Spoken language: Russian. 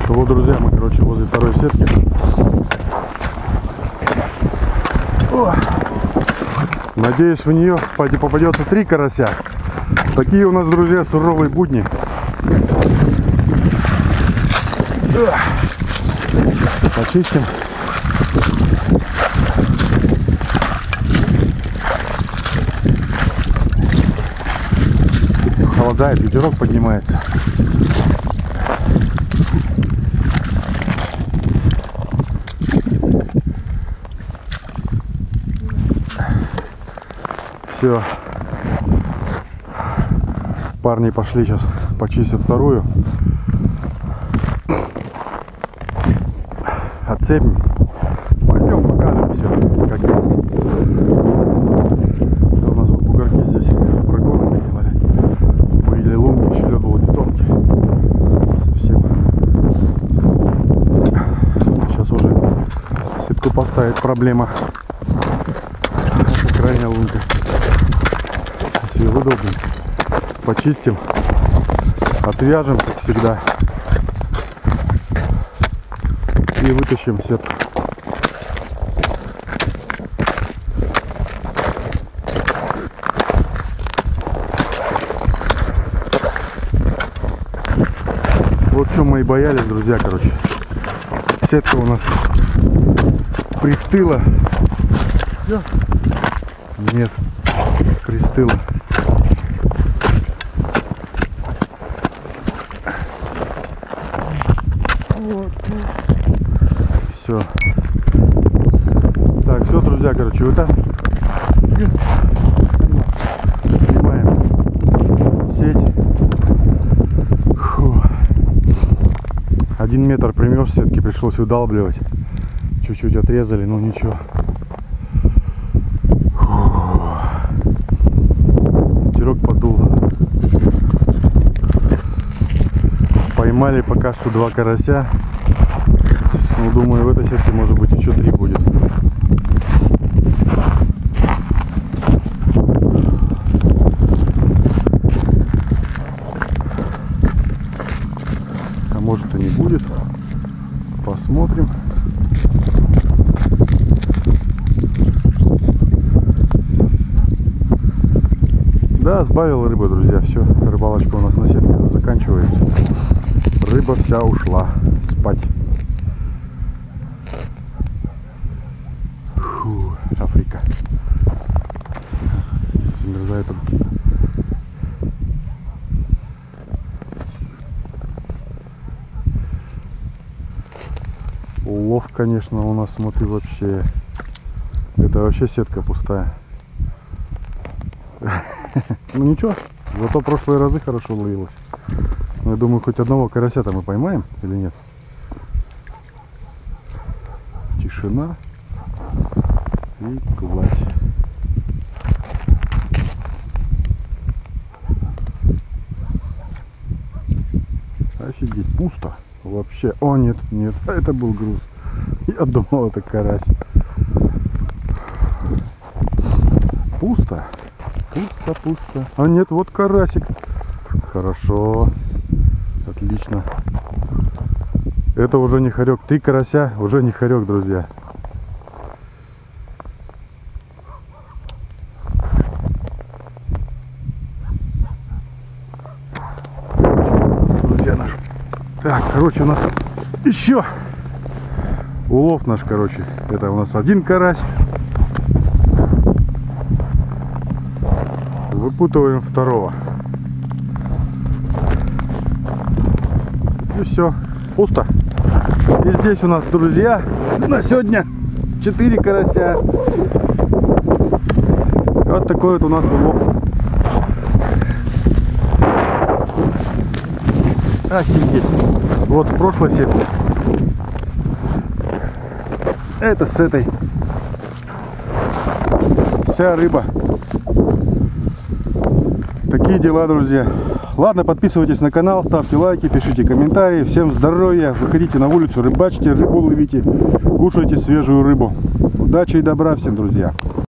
Вот, друзья, мы, короче, возле второй сетки. О! Надеюсь, в нее попадется 3 карася. Такие у нас, друзья, суровые будни. Почистим. Холодает, ветерок поднимается. Все. Парни пошли сейчас почистят вторую. Отцепим. Пойдем покажем все, как есть. Это у нас вот бугорки здесь прогоны делали. Были лунки, еще лед был не тонкий. Совсем. Сейчас уже сетку поставить проблема. Это крайняя лунка. Все выдолбим. Почистим. Отвяжем, как всегда. И вытащим сетку. Вот что мы и боялись, друзья, короче. Сетка у нас пристыла. Нет, пристыла. Все. Так, все, друзья, короче, вытаскиваем. Снимаем сеть. Фу. 1 метр примешь, сетки пришлось выдалбливать. Чуть-чуть отрезали, но ничего. Фу. Ветерок подул. Поймали пока что 2 карася. Ну, думаю, в этой сетке может быть еще 3 будет. А может и не будет. Посмотрим. Да, сбавил рыбу, друзья. Все, рыбалочка у нас на сетке заканчивается. Рыба вся ушла спать. Фу, Африка. Замерзает руки. Улов, конечно, у нас, смотри, вообще. Это вообще сетка пустая. Ну ничего, зато прошлые разы хорошо ловилось. Но я думаю, хоть одного карася-то мы поймаем или нет. Тишина и гладь. Офигеть, пусто вообще. О, нет, нет, это был груз. Я думал, это карась. Пусто. Пусто, пусто. А нет, вот карасик. Хорошо. Отлично. Это уже не хорек. 3 карася уже не хорек, друзья. Друзья наши. Так, короче, у нас еще улов наш, короче. Это у нас 1 карась. Выпутываем 2-го. И все, пусто. И здесь у нас, друзья, на сегодня 4 карася. Вот такой вот у нас улов. Офигеть. Вот с прошлой сетки. Это с этой. Вся рыба. Такие дела, друзья. Ладно, подписывайтесь на канал, ставьте лайки, пишите комментарии. Всем здоровья, выходите на улицу, рыбачьте, рыбу ловите, кушайте свежую рыбу. Удачи и добра всем, друзья.